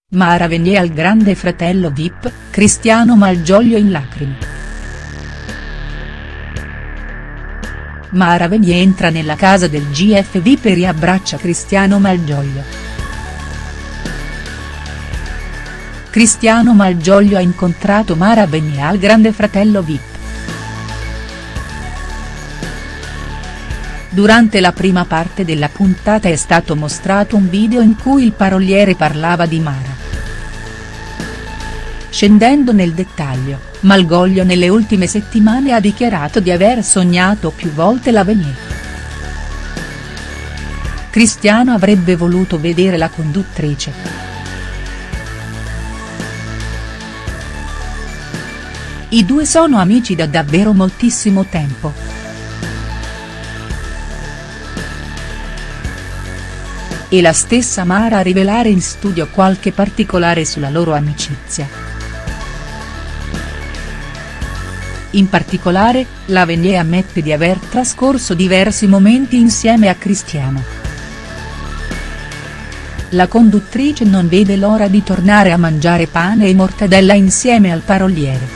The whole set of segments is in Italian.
Mara Venier al grande fratello VIP, Cristiano Malgioglio in lacrime. Mara Venier entra nella casa del GF VIP e riabbraccia Cristiano Malgioglio. Cristiano Malgioglio ha incontrato Mara Venier al grande fratello VIP. Durante la prima parte della puntata è stato mostrato un video in cui il paroliere parlava di Mara. Scendendo nel dettaglio, Malgioglio nelle ultime settimane ha dichiarato di aver sognato più volte la Venier. Cristiano avrebbe voluto vedere la conduttrice. I due sono amici da davvero moltissimo tempo. E la stessa Mara a rivelare in studio qualche particolare sulla loro amicizia. In particolare, la Venier ammette di aver trascorso diversi momenti insieme a Cristiano. La conduttrice non vede l'ora di tornare a mangiare pane e mortadella insieme al paroliere.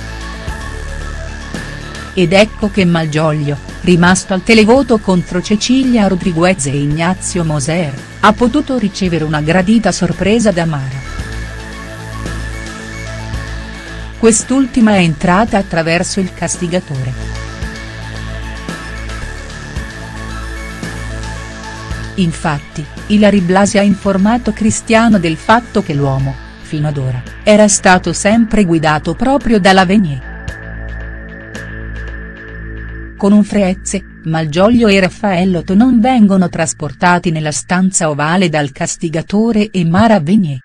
Ed ecco che Malgioglio, rimasto al televoto contro Cecilia Rodriguez e Ignazio Moser, ha potuto ricevere una gradita sorpresa da Mara. Quest'ultima è entrata attraverso il castigatore. Infatti, Ilary Blasi ha informato Cristiano del fatto che l'uomo, fino ad ora, era stato sempre guidato proprio dalla Venier. Con un freezze, Malgioglio e Raffaellotto non vengono trasportati nella stanza ovale dal castigatore e Mara Venier.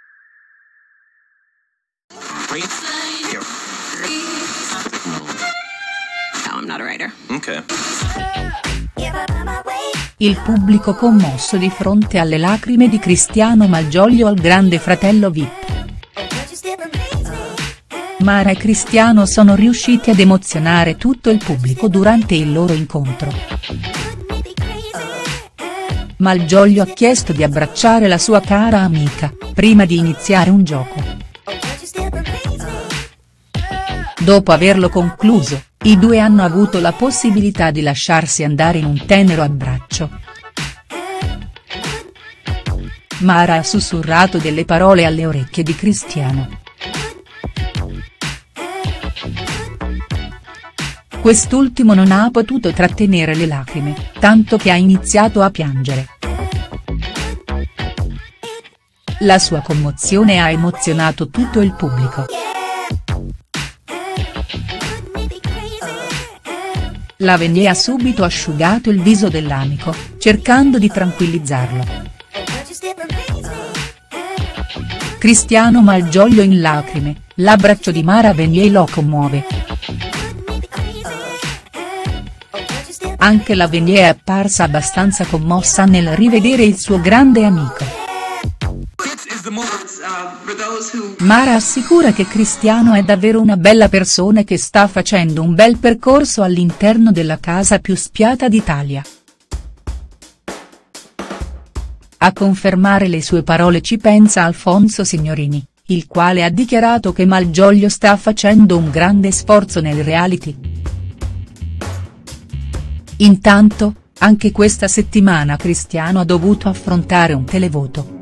Il pubblico commosso di fronte alle lacrime di Cristiano Malgioglio al grande fratello VIP. Mara e Cristiano sono riusciti ad emozionare tutto il pubblico durante il loro incontro. Malgioglio ha chiesto di abbracciare la sua cara amica, prima di iniziare un gioco. Dopo averlo concluso, i due hanno avuto la possibilità di lasciarsi andare in un tenero abbraccio. Mara ha sussurrato delle parole alle orecchie di Cristiano. Quest'ultimo non ha potuto trattenere le lacrime, tanto che ha iniziato a piangere. La sua commozione ha emozionato tutto il pubblico. La Venier ha subito asciugato il viso dell'amico, cercando di tranquillizzarlo. Cristiano Malgioglio in lacrime, l'abbraccio di Mara Venier lo commuove. Anche la Venier è apparsa abbastanza commossa nel rivedere il suo grande amico. Mara assicura che Cristiano è davvero una bella persona e che sta facendo un bel percorso all'interno della casa più spiata d'Italia. A confermare le sue parole ci pensa Alfonso Signorini, il quale ha dichiarato che Malgioglio sta facendo un grande sforzo nel reality. Intanto, anche questa settimana Cristiano ha dovuto affrontare un televoto.